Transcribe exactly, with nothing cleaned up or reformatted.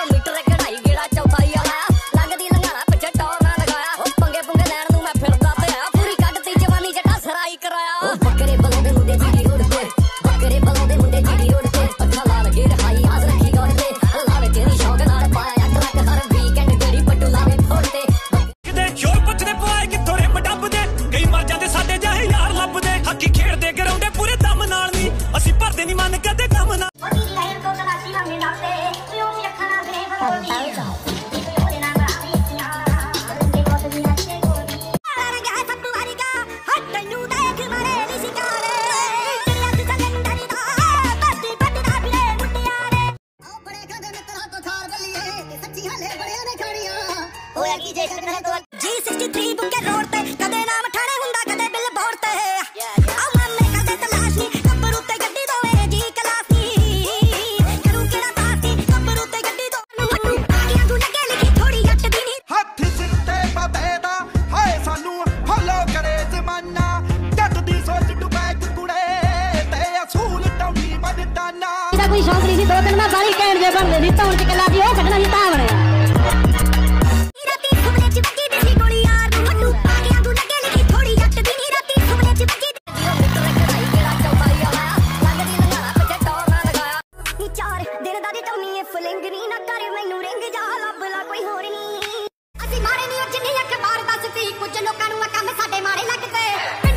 metre कढ़ाई गेड़ा चौथा ही आया लगदी लंघाना पिछे टौर ना लगाया ओ पंगे पुंगे लैण नूं मैं फिरदा पिया पूरी कड्डती जवानी जटा सराई कराया ओ बकरे बलाउंदे मुंडे जीडी रोड ते बकरे बलाउंदे मुंडे जीडी रोड ते अखा लाल गेर हाई आज रखी गौर ते लावे तेरी शौक नाल पाया ट्रक हर वीकेंड तेरी पट्टू लावे फोड़ते किते शोर पुछदे पवाए कित्थों रे मडबदे कई मर जांदे साडे जाहे यार लभदे हकी खेडदे गराउंडे पूरे दम नाल नी ਅਸੀਂ ਭਰਦੇ ਨਹੀਂ ਮਨ ਕਦੇ ਕੰਮ ਨਾ ਉਹਦੀ ਲਹਿਰ ਤੋਂ ਤਲਾਸ਼ੀ ਲਾਂਗੇ ਡਾਕਟੇ ਪਿਓ ਵੀ ਅੱਖਾਂ ਨਾਲ ਵੇਖ ਬੋਲਦੀ ਉਹਦੇ ਨਾਲ ਰਾਵੀਆਂ ਰੰਗੇ ਬਹੁਤ ਵੀ ਅੱਛੇ ਗੋਰੀ ਰੰਗ ਹੈ ਸੱਤੂ ਵਾਰੀ ਦਾ ਹੱਟ ਤੈਨੂੰ ਦੇਖ ਮਾਰੇ ਨੀ ਸਿਕਾਰੇ ਤੇਰਾ ਤੇ ਕੈਲੰਡਰ ਦਾ ਬੱਤੀ ਪੱਟਦਾ ਫਿਰੇ ਮੁੱਟਿਆਰੇ ਆ ਬੜੇ ਖਾਂਦੇ ਮਿੱਤਰਾਂ ਤੋਂ ਥਾਰ ਬੱਲੀਏ ਸੱਚੀ ਹਲੇ ਬੜਿਆਂ ਨੇ ਖਾਣੀਆਂ ਹੋਇਆ ਕੀ ਜੇ ਸਕਣਾ ਤੋਂ ਜੀ ਸਿਕਸਟੀ ਥ੍ਰੀ ਬੁੱਕੇ ਰੋਡ ਤੇ ਕਦੇ ਨਾਮ ਠਾਣੇ ਹੁੰਦਾ ਕਦੇ ਬਿੱਲ ਬੋਰਡ ਤੇ ਆ ਮਾਮੇ ਕਦੇ ਤਲਾਸ਼ ਨਹੀਂ ਕੱਪਰ ਉੱਤੇ ਗੱਡੀ ਦੋਵੇਂ ਜੀ ਕਲਾਸੀ ਕਰੂ ਕਿਹੜਾ ਤਾਸੀ ਕੱਪਰ ਉੱਤੇ ਗੱਡੀ ਦੋ ਮੱਟੂ ਆ ਗਿਆ ਤੂੰ ਲੱਗੇ ਲਿਖੀ ਥੋੜੀ ਜੱਟ ਦੀ ਨੀ ਹੱਥ ਸਿੱਟੇ ਬਾਬੇ ਦਾ ਹਾਏ ਸਾਨੂੰ ਫੋਲੋ ਕਰੇ ਜ਼ਮਾਨਾ ਜੱਟ ਦੀ ਸੋਚ ਡੁਬੈ ਕੁੜੇ ਤੇ ਅਸੂਲ ਟੌਣੀ ਬਦਤਾਨਾ ਇਹਦਾ ਕੋਈ ਸ਼ੌਕ ਨਹੀਂ ਸੀ ਦੋ ਦਿਨ ਮੈਂ ਬਾਲੀ ਕਹਿਣ ਦੇ ਬਣਦੇ ਨਹੀਂ ਧੌਣ ਚ ਕਲਾ ਦੀ ਉਹ ਕੱਢਣਾ ਸੀ ਤਾਂ ਬਣਿਆ ਰਾਤੀ ਸੁਪਨੇ ਚ ਵੱਜੀ ਦੇਸੀ ਗੋਲੀ ਯਾਰ ਨੂੰ ਮੱਟੂ ਆ ਗਿਆ ਤੂੰ ਲੱਗੇ ਲਿਖੀ ਥੋੜੀ ਜੱਟ ਦੀ ਨੀ ਰਾਤੀ ਸੁਪਨੇ ਚ ਵੱਜੀ ਚਾਰ ਦਿਨ ਦਾ ਦੀ ਟੌਨੀ ਐ ਫਲਿੰਗ ਨੀ ਨਾ ਕਰ ਮੈਨੂੰ ਰਿੰਗ ਜਾ ਲੱਭ ਲਾ ਕੋਈ ਹੋਰ ਨੀ ਅਸੀਂ ਮਾਰੇ ਨੀ ਉਹ ਜਿੰਨੀ ਅਖਬਾਰ ਦੱਸਦੀ ਕੁਝ ਲੋਕਾਂ ਨੂੰ ਆ ਕੰਮ ਸਾਡੇ ਮਾਰੇ ਲੱਗਦੇ